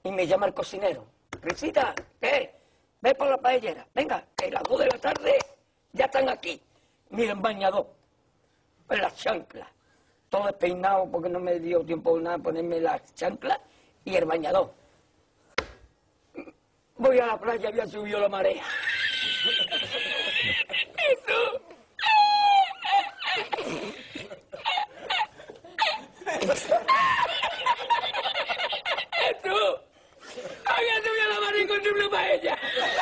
Y me llama el cocinero. Risita, ¿qué? Ve por la paellera. Venga, que las 2 de la tarde ya están aquí. Miren, bañador. Pues las chanclas. Todo despeinado porque no me dio tiempo nada ponerme las chanclas y el bañador. Voy a la playa, había subido la marea. ¿Y tú? ¿Tú? Había subido la marea con una paella.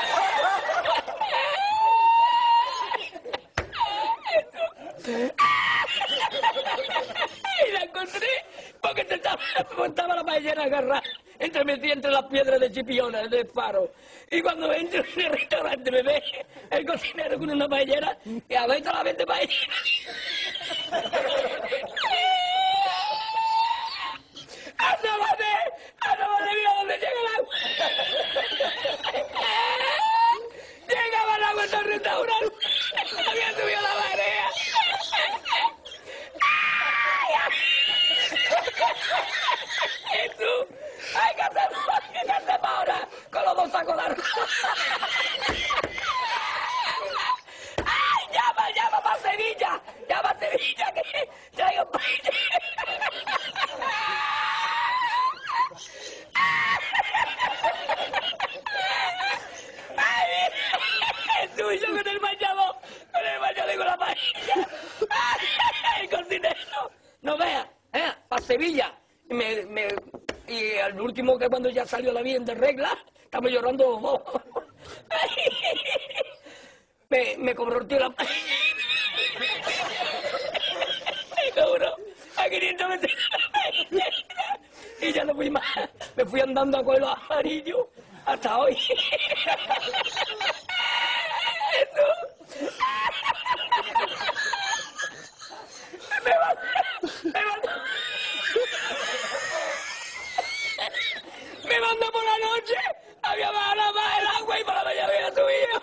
Y la encontré porque estaba la paellera agarrada metida entre las piedras de Chipiona, del faro. Y cuando entro en el restaurante me ve el cocinero con una paellera y a ver toda la vez de paellera. ¡Asómate, mira dónde llega el agua! Llegaba el agua hasta el restaurante. Había subido la marea. ¿Y tú? ¡Ay, qué hacemos ahora! Con los 2 sacos de arroz. ¡Ay, llama para Sevilla! ¡Llama a Sevilla que traigo paella! ¡Ay, tú y yo con el bañador y con la paella! ¡Ay, cocinero! No veas, para Sevilla. Y el último que cuando ya salió la bien de regla, estamos llorando los 2. Me cobró el tío la paella. Me cobró a 500 metros la paella. Y ya no fui más. Me fui andando a coger los amarillos hasta hoy. Me mandó por la noche, había bajado más el agua y por la mañana había subido.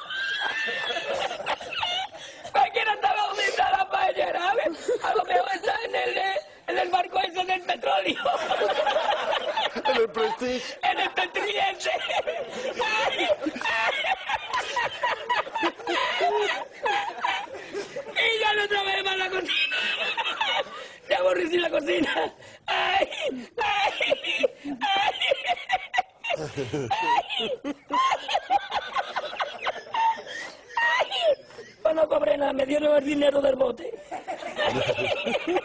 Cualquiera estaba donde está la paellera, ¿sabes? A lo mejor está en el barco ese del petróleo. En el Prestige. En el Petriense. Y ya no trabajé más la cocina. Ya aborrecí la cocina. ¡Ay! ¡Ay! Pues no cobré nada, me dieron el dinero del bote.